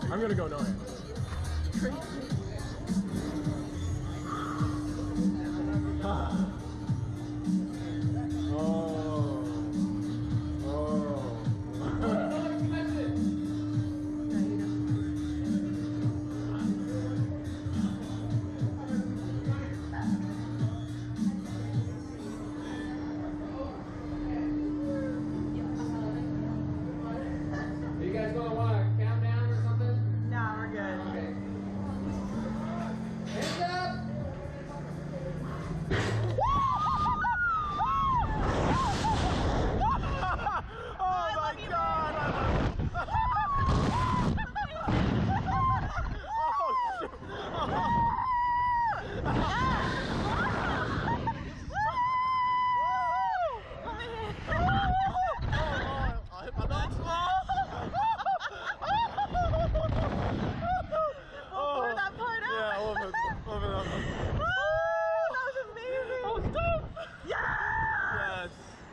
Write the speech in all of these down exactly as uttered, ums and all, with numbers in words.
I'm gonna go no hands. Oh. Oh. You guys gonna want to count down or something? Nah, we're good. Okay. Hands up! Oh my god! Oh shit! I hit my nuts. Pour that part out. Yeah, a little bit. A little bit. Oh, that was amazing. That was dope. Yes.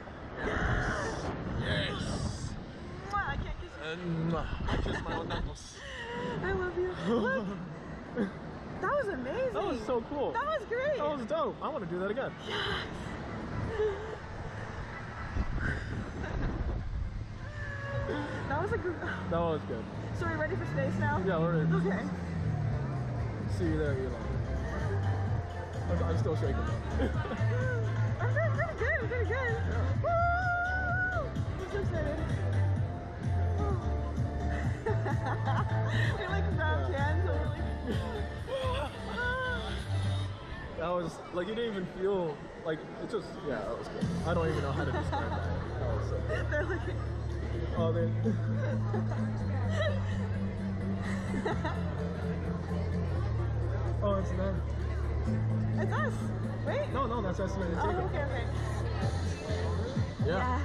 Yes. Yes. Mwah, I can't kiss you. And mwah, I kiss my own knuckles. I love you. Look. That was amazing. That was so cool. That was great. That was dope. I want to do that again. That was a good. That was good. So we're ready for space now? Yeah, we're ready. Okay. See you there, Elon. I'm, I'm still shaking. I'm doing pretty good. I'm pretty good. Yeah. Woo! I'm so excited. We like grabbed hands and we're like. That was like you didn't even feel like it just yeah that was good. I don't even know how to describe that. That was so good. They're like. Oh they Oh it's them. It's us. Wait. No no that's estimated Oh, taken. okay, okay. Yeah. Yeah.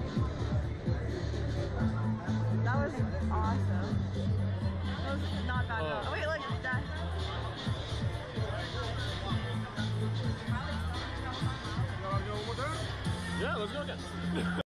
That was awesome. That was not bad at all. Oh. Oh, wait, look, that. Yeah, let's go again.